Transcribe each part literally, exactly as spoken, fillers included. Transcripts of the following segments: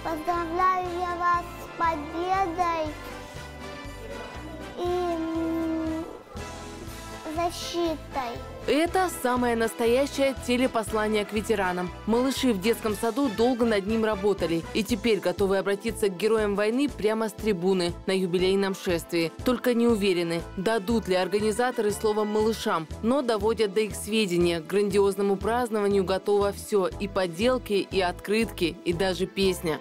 Поздравляю я вас с победой и защитой. Это самое настоящее телепослание к ветеранам. Малыши в детском саду долго над ним работали и теперь готовы обратиться к героям войны прямо с трибуны на юбилейном шествии. Только не уверены, дадут ли организаторы слово малышам, но доводят до их сведения. К грандиозному празднованию готово все – и поделки, и открытки, и даже песня.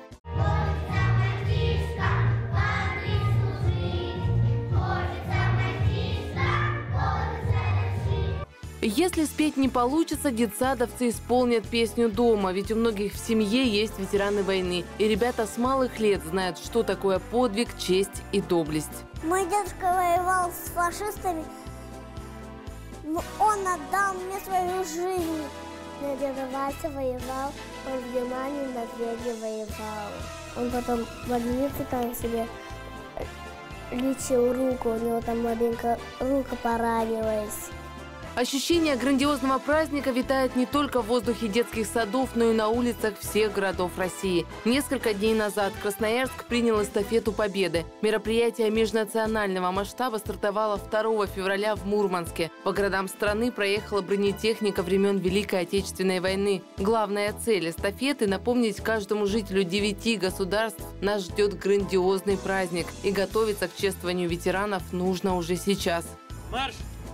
Если спеть не получится, детсадовцы исполнят песню дома, ведь у многих в семье есть ветераны войны. И ребята с малых лет знают, что такое подвиг, честь и доблесть. Мой дедушка воевал с фашистами, но он отдал мне свою жизнь. Мой деда Вася воевал, он в Германии на Свете воевал. Он потом в больнице там себе лечил руку, у него там маленько рука поранилась. Ощущение грандиозного праздника витает не только в воздухе детских садов, но и на улицах всех городов России. Несколько дней назад Красноярск принял эстафету Победы. Мероприятие межнационального масштаба стартовало второго февраля в Мурманске. По городам страны проехала бронетехника времен Великой Отечественной войны. Главная цель эстафеты – напомнить каждому жителю девяти государств, нас ждет грандиозный праздник. И готовиться к чествованию ветеранов нужно уже сейчас. Марш!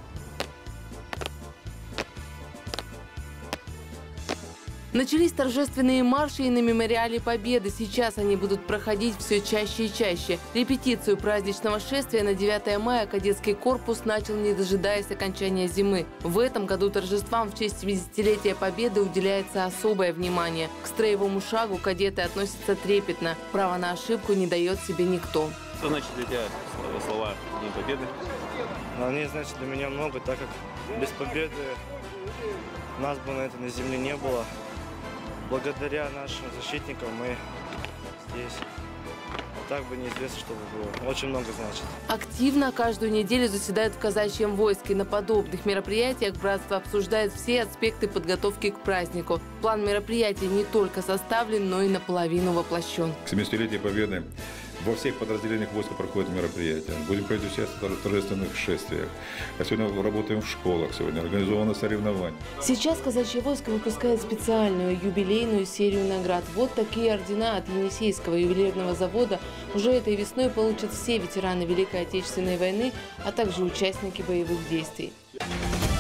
Начались торжественные марши и на мемориале Победы. Сейчас они будут проходить все чаще и чаще. Репетицию праздничного шествия на девятое мая кадетский корпус начал, не дожидаясь окончания зимы. В этом году торжествам в честь семидесятилетия Победы уделяется особое внимание. К строевому шагу кадеты относятся трепетно. Права на ошибку не дает себе никто. Что значит для тебя слова День Победы? Они значат для меня много, так как без победы нас бы на этой на земле не было. Благодаря нашим защитникам мы здесь. А так бы неизвестно, что бы было. Очень много значит. Активно каждую неделю заседают в казачьем войске. На подобных мероприятиях братство обсуждает все аспекты подготовки к празднику. План мероприятий не только составлен, но и наполовину воплощен. К семидесятилетию Победы во всех подразделениях войска проходят мероприятия. Будем принимать участие в торжественных шествиях. А сегодня работаем в школах, сегодня организованы соревнования. Сейчас казачье войско выпускает специальную юбилейную серию наград. Вот такие ордена от Енисейского ювелирного завода уже этой весной получат все ветераны Великой Отечественной войны, а также участники боевых действий.